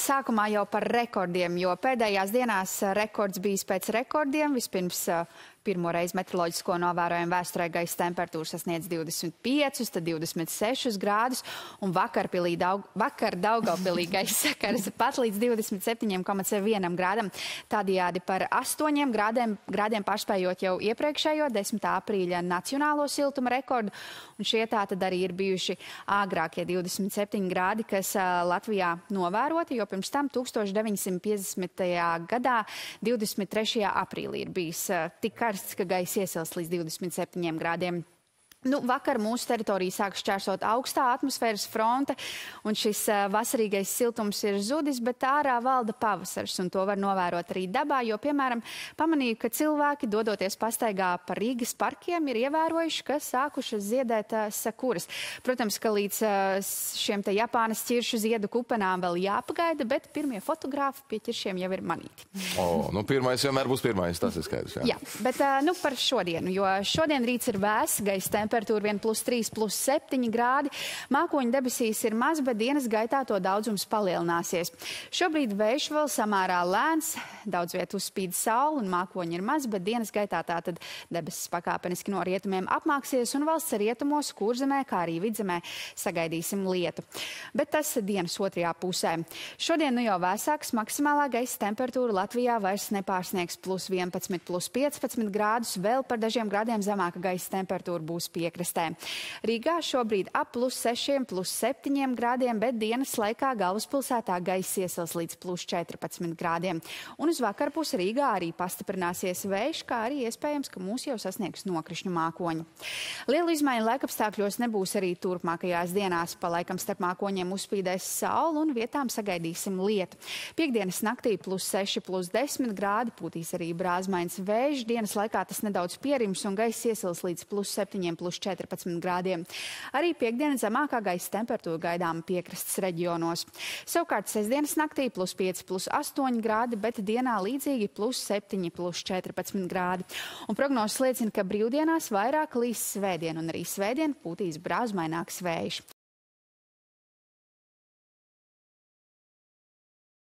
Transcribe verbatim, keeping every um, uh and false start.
Sākumā jau par rekordiem, jo pēdējās dienās rekords bijis pēc rekordiem. Vispirms pirmo reizi meteoroloģisko novērojumu vēsturē gaisa temperatūra sasniedz divdesmit piecus, tad divdesmit sešus grādus, un vakar, pilī Daug, vakar Daugavpilī gaisa sakars pat līdz divdesmit septiņiem komats vienam grādam. Tādējādi par astoņiem grādiem, grādiem pārspējot jau iepriekšējo desmitā aprīļa nacionālo siltuma rekordu, un šie tā tad arī ir bijuši āgrākie divdesmit septiņi grādi, kas Latvijā novēroti, jo pirms tam tūkstoš deviņsimt piecdesmitajā gadā divdesmit trešajā aprīlī ir bijis tik karsts, ka gaisa iesilst līdz divdesmit septiņiem grādiem. Nu, vakar mūsu teritoriju sāk šķērsot augstā atmosfēras fronte, un šis uh, vasarīgais siltums ir zudis, bet ārā valda pavasars, un to var novērot arī dabā, jo, piemēram, pamanīju, ka cilvēki, dodoties pastaigā pa Rīgas parkiem, ir ievērojuši, ka sākušas ziedēt uh, sakuras. Protams, ka līdz uh, šiem te Japānas ķiršu ziedu kupenām vēl jāpagaida, bet pirmie fotogrāfi pie ķiršiem jau ir manīti. O, nu pirmais vienmēr būs pirmais, tas ir skaidrs. Jā, jā bet uh, nu par šodienu, jo šodien rīts ir vēss, gaisa temperatūra. Temperatūra vien plus trīs, plus septiņi grādi. Mākoņu debesīs ir maz, bet dienas gaitā to daudzums palielināsies. Šobrīd vējš vēl samērā lēns, daudz vietu uzspīd saule un mākoņi ir maz, bet dienas gaitā tātad debesis pakāpeniski no rietumiem apmāksies un valsts rietumos, Kurzemē, kā arī Vidzemē sagaidīsim lietu. Bet tas dienas otrajā pusē. Šodien nu jau vēsāks, maksimālā gaisa temperatūra Latvijā vairs nepārsniegs plus vienpadsmit, plus piecpadsmit grādus, vēl par dažiem grādiem zemāka gaisa temperatūra būs piekrastē. Rīgā šobrīd ap plus sešiem, plus septiņiem grādiem, bet dienas laikā galvaspilsētā gaisa iesils līdz plus četrpadsmit grādiem. Un uz vakarpusi Rīgā arī pastiprināsies vējš, kā arī iespējams, ka mūs jau sasniegs nokrišņu mākoņi. Lielu izmaiņu laikapstākļos nebūs arī turpmākajās dienās. Pa laikam starp mākoņiem uzspīdēs saule un vietām sagaidīsim lietu. Piektdienas naktī plus seši, plus desmit grādi, pūtīs arī brāzmains vējš. Dienas laikā tas nedaudz pierims un gaisa iesils līdz plus septiņiem, plus četrpadsmit grādiem. Arī piekdienas zemākā gaisa temperatūra gaidāma piekrastes reģionos. Savukārt sestdienas naktī plus pieci, plus astoņi grādi, bet dienā līdzīgi plus septiņi, plus četrpadsmit grādi. Un prognozes liecina, ka brīvdienās vairāk līs svētdien, un arī svētdien pūtīs brāzmaināks vējš.